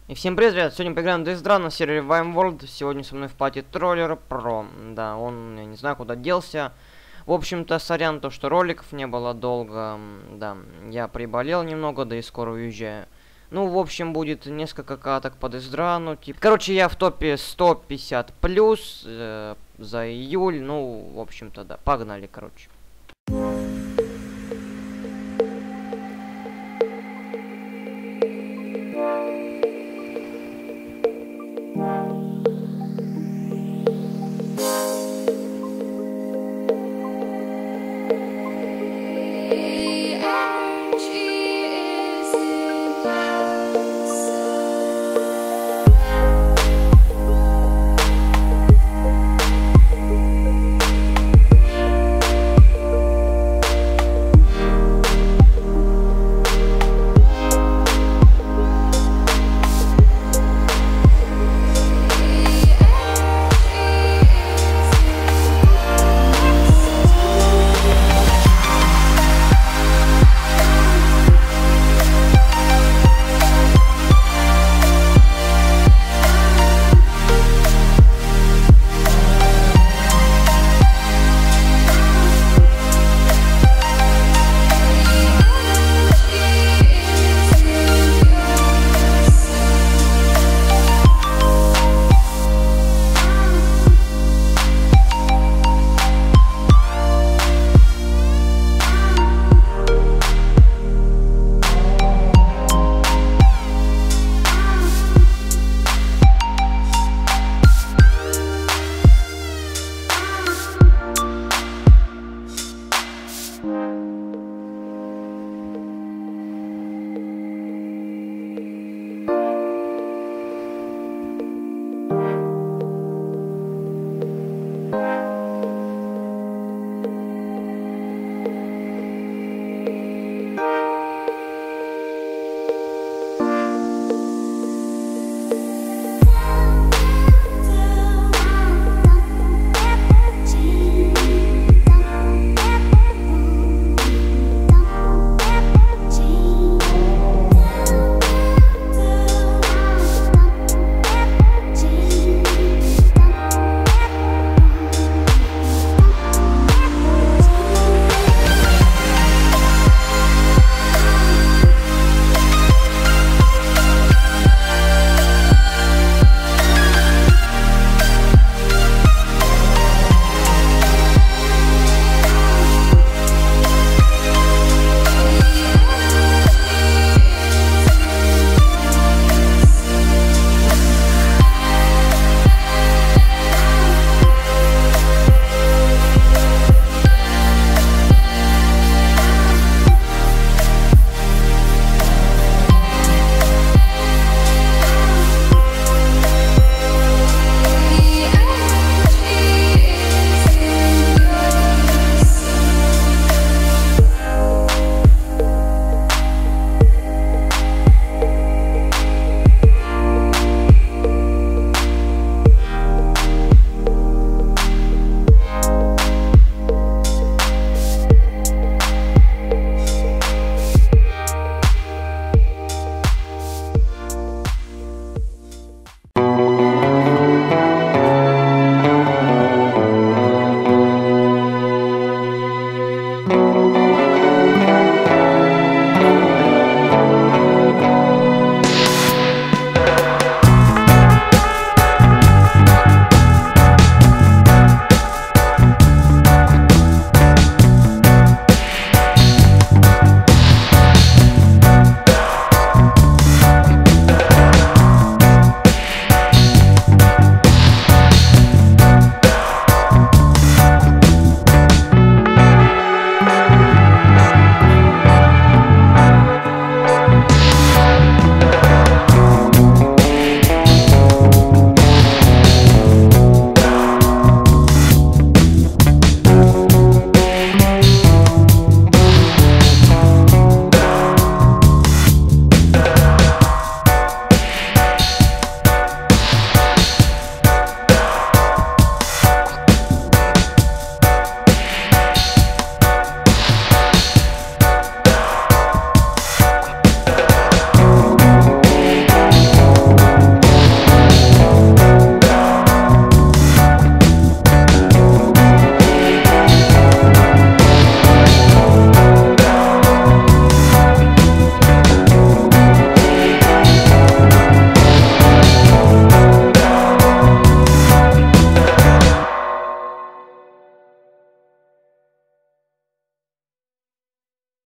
И всем привет, ребят! Сегодня поиграем в Death на сервере VimeWorld. Сегодня со мной в пати Троллер Про. Да, он, я не знаю, куда делся. В общем-то, сорян, то, что роликов не было долго. Да, я приболел немного, да и скоро уезжаю. Ну, в общем, будет несколько каток по Death типа. Короче, я в топе 150 плюс за июль. Ну, в общем-то, да. Погнали, короче.